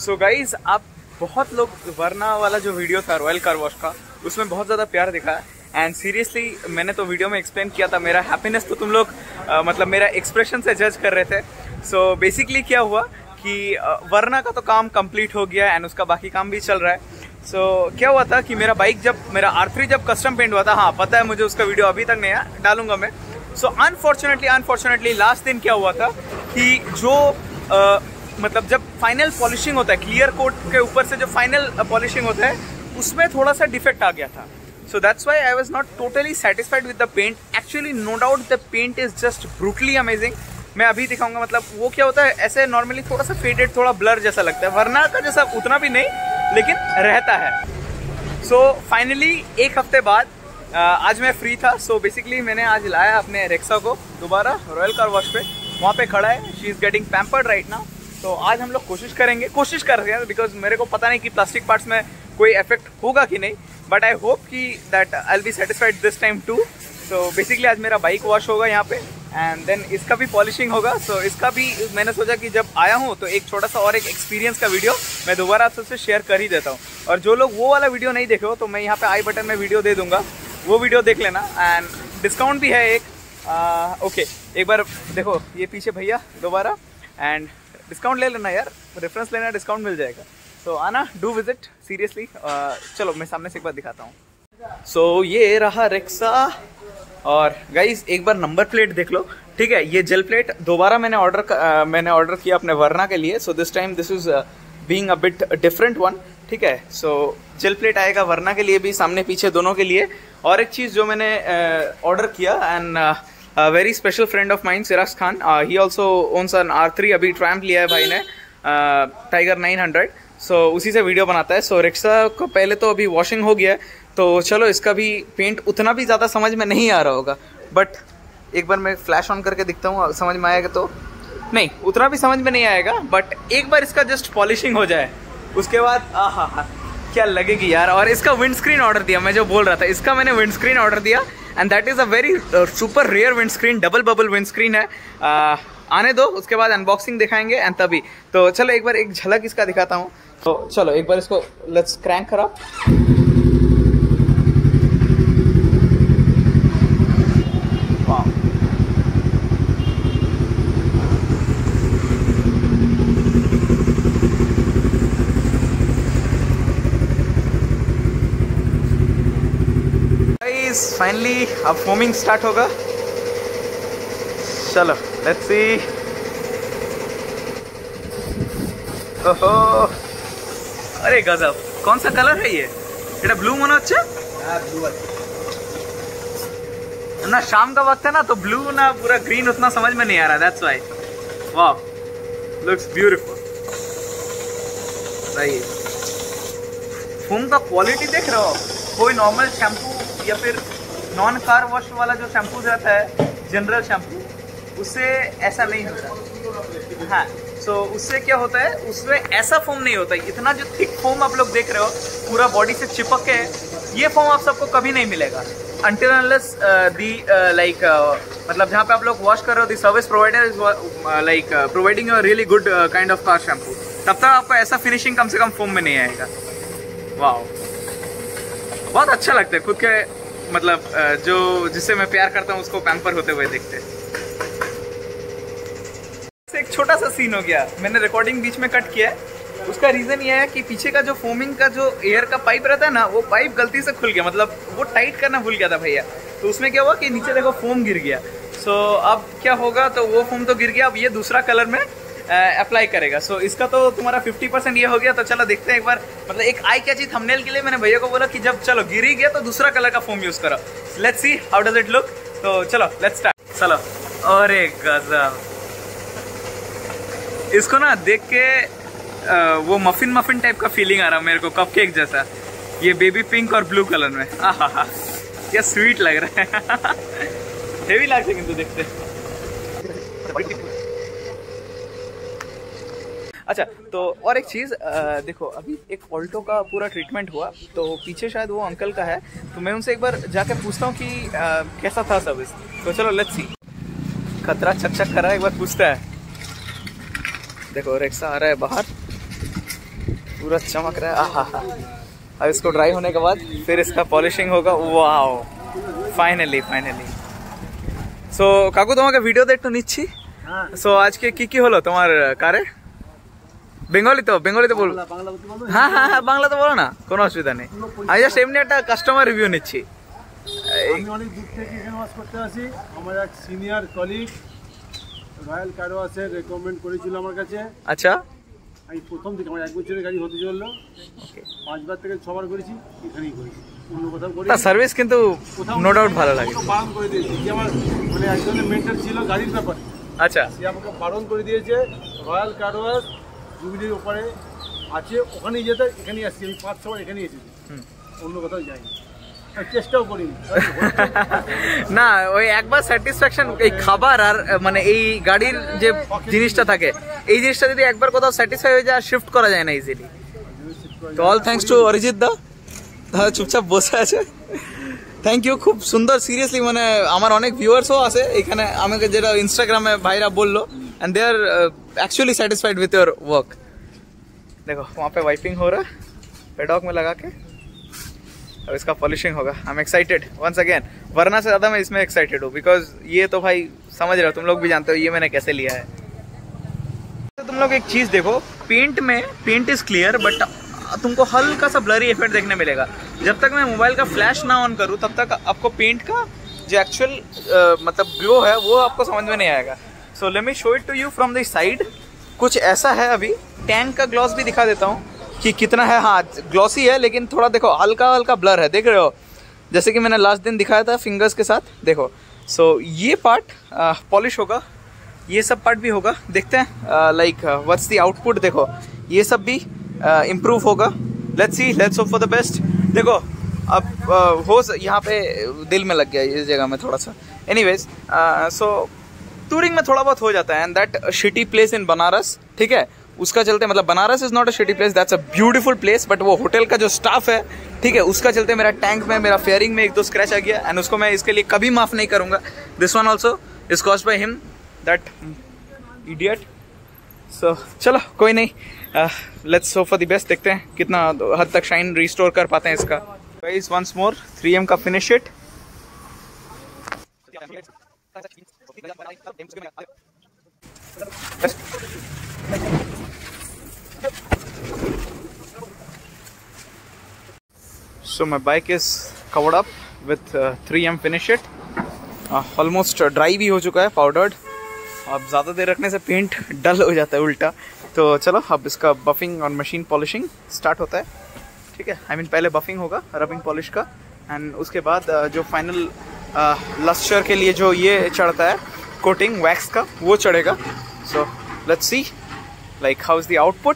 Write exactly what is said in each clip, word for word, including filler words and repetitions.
So guys, आप बहुत लोग वरना वाला जो वीडियो था रॉयल कार वॉश का, उसमें बहुत ज़्यादा प्यार दिखा है। एंड सीरियसली मैंने तो वीडियो में एक्सप्लेन किया था मेरा हैप्पीनेस, तो तुम लोग uh, मतलब मेरा एक्सप्रेशन से जज कर रहे थे। सो so, बेसिकली क्या हुआ कि uh, वरना का तो काम कंप्लीट हो गया एंड उसका बाकी काम भी चल रहा है। सो so, क्या हुआ था कि मेरा बाइक जब मेरा आर थ्री जब कस्टम पेंट हुआ था, हाँ पता है मुझे, उसका वीडियो अभी तक नहीं है, डालूंगा मैं। सो अनफॉर्चुनेटली अनफॉर्चुनेटली लास्ट दिन क्या हुआ था कि जो uh, मतलब जब फाइनल पॉलिशिंग होता है, क्लियर कोट के ऊपर से जो फाइनल पॉलिशिंग होता है, उसमें थोड़ा सा डिफेक्ट आ गया था। So that's why I was not totally satisfied with the paint. Actually no doubt the paint is just brutally amazing. मैं अभी दिखाऊंगा, मतलब वो क्या होता है, ऐसे नॉर्मली थोड़ा सा फेडेड, थोड़ा ब्लर जैसा लगता है, वरना का जैसा उतना भी नहीं, लेकिन रहता है। सो so, फाइनली एक हफ्ते बाद uh, आज मैं फ्री था। सो so, बेसिकली मैंने आज लाया अपने रेक्सा को दोबारा रॉयल कार वॉश पे, वहाँ पे खड़ा है। She is getting pampered right now. तो आज हम लोग कोशिश करेंगे कोशिश कर रहे हैं बिकॉज मेरे को पता नहीं कि प्लास्टिक पार्ट्स में कोई इफेक्ट होगा कि नहीं, बट आई होप कि that I will be satisfied this time too. So basically आज मेरा बाइक वॉश होगा यहाँ पे एंड देन इसका भी पॉलिशिंग होगा। सो so, इसका भी मैंने सोचा कि जब आया हूँ तो एक छोटा सा और एक एक्सपीरियंस का वीडियो मैं दोबारा आप सबसे शेयर कर ही देता हूँ। और जो लोग वो वाला वीडियो नहीं देखे हो तो मैं यहाँ पे आई बटन में वीडियो दे दूंगा, वो वीडियो देख लेना। एंड डिस्काउंट भी है एक, ओके uh, okay, एक बार देखो ये पीछे भैया दोबारा, एंड डिस्काउंट ले लेना यार, रेफरेंस लेना, डिस्काउंट मिल जाएगा। सो so, आना, डू विजिट सीरियसली। चलो मैं सामने से एक बार दिखाता हूँ। सो so, ये रहा रेक्सा। और गाइज एक बार नंबर प्लेट देख लो, ठीक है। ये जेल प्लेट दोबारा मैंने ऑर्डर uh, मैंने ऑर्डर किया अपने वरना के लिए। So this time this is being a bit different one, ठीक है। सो जेल प्लेट आएगा वरना के लिए भी, सामने पीछे दोनों के लिए। और एक चीज़ जो मैंने ऑर्डर uh, किया, and A very special friend of mine, Siraj Khan, uh, he also owns an R three, अभी ट्रायम्फ लिया है भाई ने, टाइगर नाइन हंड्रेड। सो उसी से वीडियो बनाता है। सो so, रिक्शा को पहले तो अभी वॉशिंग हो गया है, तो चलो इसका भी पेंट उतना भी ज़्यादा समझ में नहीं आ रहा होगा, बट एक बार मैं फ्लैश ऑन करके दिखता हूँ, समझ में आएगा तो। नहीं, उतना भी समझ में नहीं आएगा, बट एक बार इसका जस्ट पॉलिशिंग हो जाए उसके बाद आ हा हा क्या लगेगी यार। और इसका विंड स्क्रीन ऑर्डर दिया, मैं जो बोल रहा था, इसका मैंने विंड स्क्रीन ऑर्डर दिया and that is a very super rare wind screen, double bubble wind screen है। uh, आने दो, उसके बाद अनबॉक्सिंग दिखाएंगे एंड तभी। तो चलो एक बार एक झलक इसका दिखाता हूँ। तो चलो एक बार इसको लेट्स क्रैंक कर अप। फाइनली अब फोमिंग स्टार्ट होगा। चलो लेट्स सी। ओहो, अरे गजब, कौन सा कलर है ये? এটা ब्लू মনে হচ্ছে? हाँ ब्लू है ना, शाम का वक्त है ना, तो ब्लू ना पूरा ग्रीन उतना समझ में नहीं आ रहा, दैट्स व्हाई। वाह, लुक्स ब्यूटीफुल। सही, फोम का क्वालिटी देख रहे हो, कोई नॉर्मल शैम्पू या फिर नॉन कार वॉश वाला जो शैम्पू रहता है, जनरल शैम्पू, उससे ऐसा नहीं होता। हाँ, सो so, उससे क्या होता है, उसमें ऐसा फोम नहीं होता। इतना जो थिक फोम आप लोग देख रहे हो पूरा बॉडी से चिपक के, ये फोम आप सबको कभी नहीं मिलेगा अनटिल अनलेस दी लाइक मतलब जहाँ पे आप लोग वॉश कर रहे हो, the service provider is like providing a really good kind of car shampoo, तब तक आपको ऐसा फिनिशिंग कम से कम फोम में नहीं आएगा। वाह, बहुत अच्छा लगता है खुद के, मतलब जो जिससे मैं प्यार करता हूँ उसको पैम्पर होते हुए देखते। एक छोटा सा सीन हो गया, मैंने रिकॉर्डिंग बीच में कट किया है। उसका रीजन ये है कि पीछे का जो फोमिंग का जो एयर का पाइप रहता है ना, वो पाइप गलती से खुल गया, मतलब वो टाइट करना भूल गया था भैया। तो उसमें क्या हुआ कि नीचे देखो फोम गिर गया। सो अब क्या होगा, तो वो फोम तो गिर गया, अब ये दूसरा कलर में अप्लाई करेगा। सो so, इसका तो तुम्हारा फिफ्टी परसेंट ये हो गया। तो चलो देखते हैं एक बार, मतलब एक आई कैची थंबनेल के लिए मैंने भैया को बोला कि जब चलो गिर ही गया तो दूसरा कलर का फोम यूज करो, let's see how does it look. तो चलो लेट्स स्टार्ट। चलो, अरे गजब, इसको ना देख के आ, वो मफिन मफिन टाइप का फीलिंग आ रहा मेरे को, कपकेक जैसा, ये बेबी पिंक और ब्लू कलर में। आहा हा, क्या स्वीट लग रहा है। हेवी लगते किंतु देखते। अच्छा, तो और एक चीज़ देखो, अभी एक ऑल्टो का पूरा ट्रीटमेंट हुआ, तो पीछे शायद वो अंकल का है, तो मैं उनसे एक बार जाके पूछता हूँ कि आ, कैसा था सर्विस। तो चलो लेट्स सी। खतरा चक चक कर रहा है, एक बार पूछता है। देखो रेक्सा आ रहा है बाहर, सूरज चमक रहा है। आहा हा। अब इसको ड्राई होने के बाद फिर इसका पॉलिशिंग होगा। Wow, finally finally. सो काकू তোমাকে ভিডিও দেখতে নিচ্ছি। সো আজকে কি কি হলো তোমার কারে? বেঙ্গলি তো বেঙ্গলি তো বল। হ্যাঁ হ্যাঁ হ্যাঁ বাংলা তো বলো না, কোনো অসুবিধা নেই। আমি জাস্ট এমনি একটা কাস্টমার রিভিউ নিচ্ছি। আমি অনেক দূর থেকে এখানে ওয়াশ করতে আসি। আমার এক সিনিয়র কলিগ রয়্যাল কার ওয়াশের রেকমেন্ড করেছিল আমার কাছে। আচ্ছা, আমি প্রথম থেকে আমার এক বছরের গাড়ি হতে চললো, পাঁচবার থেকে ছবার করেছি, এখানেই করেছি, অন্য কোথাও করি। তার সার্ভিস কিন্তু নো ডাউট ভালো লাগে। বারণ করে দিয়েছি যে আমার মানে একজনের মেন্টাল ছিল গাড়ির ব্যাপারে। আচ্ছা, সে আমাকে বারণ করে দিয়েছে রয়্যাল কার ওয়াশ জুবিলির ওপরে আছে, ওখানেই যেতে, এখানেই আসছি। আমি পাঁচ ছবার এখানেই এসেছি, অন্য কোথাও যাইনি, চেষ্টাও করিনি। না ওই একবার স্যাটিসফ্যাকশন, এই খাবার আর মানে এই গাড়ির যে জিনিসটা থাকে, এই জিনিসটা যদি একবার কোথাও স্যাটিসফাই হয়ে যায় শিফট করা যায় না ইজিলি। তো all thanks to Arijit da, তাহলে চুপচাপ বসে আছে। থ্যাংক ইউ, খুব সুন্দর। সিরিয়াসলি মানে আমার অনেক ভিউয়ার্সও আছে এখানে, আমাকে যেটা ইনস্টাগ্রামে ভাইরা বললো, and they are actually satisfied with your work. देखो वहाँ पे वाइपिंग हो रहा है पेडॉक में लगा के, अब इसका पॉलिशिंग होगा। I am excited once again, वरना से ज़्यादा मैं इसमें एक्साइटेड हूँ, बिकॉज ये तो भाई समझ रहे हो, तुम लोग भी जानते हो ये मैंने कैसे लिया है। तो तुम लोग एक चीज़ देखो, पेंट में पेंट इज़ क्लियर, बट तुमको हल्का सा ब्लरी इफेक्ट देखने मिलेगा। जब तक मैं मोबाइल का फ्लैश ना ऑन करूँ तब तक आपको पेंट का जो एक्चुअल मतलब ग्लो है वो आपको समझ में नहीं आएगा। So let me show it to you from the side. कुछ ऐसा है, अभी टैंक का ग्लॉस भी दिखा देता हूँ कि कितना है। हाँ ग्लॉसी है, लेकिन थोड़ा देखो हल्का हल्का ब्लर है, देख रहे हो, जैसे कि मैंने लास्ट दिन दिखाया था फिंगर्स के साथ। देखो सो so, ये पार्ट पॉलिश होगा, ये सब पार्ट भी होगा, देखते हैं लाइक व्हाट्स द आउटपुट। देखो ये सब भी इम्प्रूव uh, होगा। Let's see, let's hope for the best. देखो अब uh, हो यहाँ पे दिल में लग गया इस जगह में थोड़ा सा। एनीवेज सो टूरिंग में थोड़ा बहुत हो जाता है, and that shitty place in Banaras, ठीक है, उसका चलते मतलब Banaras is not a shitty place, that's a beautiful place, but वो होटल का जो स्टाफ है, ठीक है, उसका चलते मेरा टैंक में मेरा फेयरिंग में एक दो स्क्रैच आ गया, एंड उसको मैं इसके लिए कभी माफ नहीं करूंगा। This one also is caused by him, that idiot. So चलो कोई नहीं, let's hope for the best. देखते हैं कितना हद तक शाइन रिस्टोर कर पाते हैं इसका। Guys once more three M का finish it. So my bike is covered up with uh, three M finish it. Almost uh, dry भी हो चुका है, पाउडर्ड। अब ज़्यादा देर रखने से पेंट डल हो जाता है उल्टा। तो चलो अब इसका बफिंग और मशीन पॉलिशिंग स्टार्ट होता है, ठीक है। आई मीन पहले बफिंग होगा रबिंग पॉलिश का, एंड उसके बाद uh, जो फाइनल लस्टर के लिए जो ये चढ़ता है कोटिंग वैक्स का, वो चढ़ेगा। So let's see like how is the output.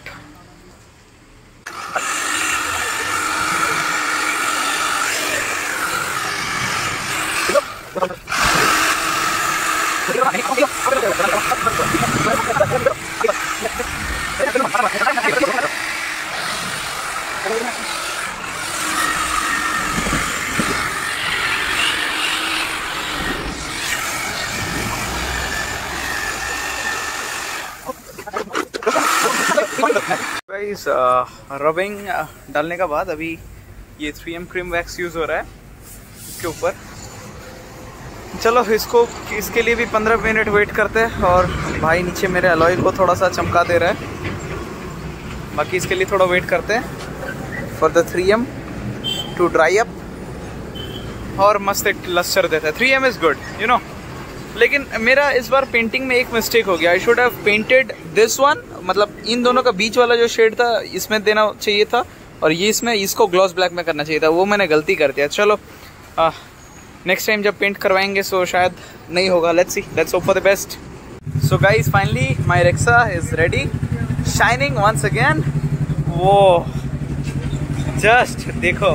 Guys rubbing डालने का बाद अभी ये three M cream wax use हो रहा है इसके ऊपर। चलो इसको इसके लिए भी पंद्रह मिनट वेट करते हैं, और भाई नीचे मेरे अलॉय को थोड़ा सा चमका दे रहा है, बाकी इसके लिए थोड़ा वेट करते हैं for the three M to dry up, और मस्त एक लस्टर देता है। Three M is good you know, लेकिन मेरा इस बार पेंटिंग में एक मिस्टेक हो गया। I should have painted this one, मतलब इन दोनों का बीच वाला जो शेड था इसमें देना चाहिए था, और ये इसमें इसको ग्लॉस ब्लैक में करना चाहिए था, वो मैंने गलती कर दिया। चलो नेक्स्ट टाइम जब पेंट करवाएंगे सो शायद नहीं होगा। Let's see, let's hope for the best. So guys finally my Rexa is ready, shining once again. वो जस्ट देखो,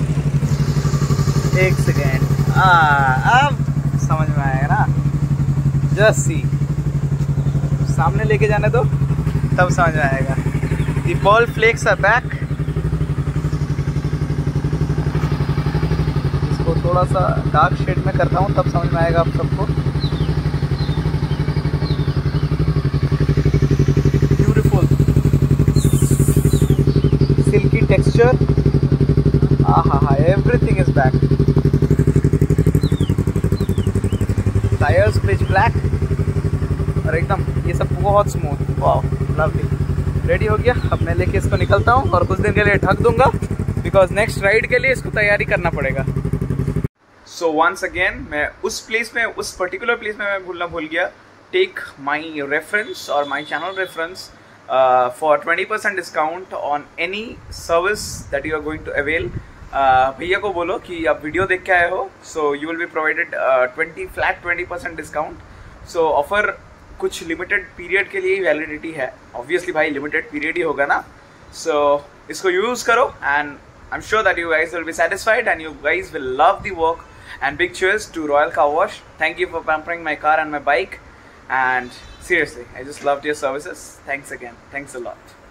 एक सेकेंड, अब समझ में आएगा ना। जस्ट सी, सामने लेके जाने दो तब समझ में आएगा। The ball flex are back. इसको थोड़ा सा डार्क शेड में करता हूँ तब समझ में आएगा आप सबको। Beautiful. texture. Ah, everything is back. Tires pitch black और एकदम ये सब बहुत स्मूथ. Wow, lovely. रेडी हो गया. अब मैं लेके इसको निकलता हूँ और कुछ दिन के लिए ढक दूंगा बिकॉज नेक्स्ट राइड के लिए इसको तैयारी करना पड़ेगा. सो वंस अगेन मैं उस प्लेस में, उस पर्टिकुलर प्लेस में मैं भूलना भूल गया. टेक माई रेफरेंस और my channel reference for twenty percent discount on any service that you are going to avail. भैया को बोलो कि आप वीडियो देख के आए हो, so you will be provided twenty flat twenty percent discount. So offer कुछ लिमिटेड पीरियड के लिए ही वैलिडिटी है. ऑब्वियसली भाई लिमिटेड पीरियड ही होगा ना. सो so, इसको यूज करो and I am sure that you guys will be satisfied and you guys will love the work. And big cheers to Royal Car Wash. Thank you for pampering my car and my bike. And seriously, I just loved your services. Thanks again. Thanks a lot.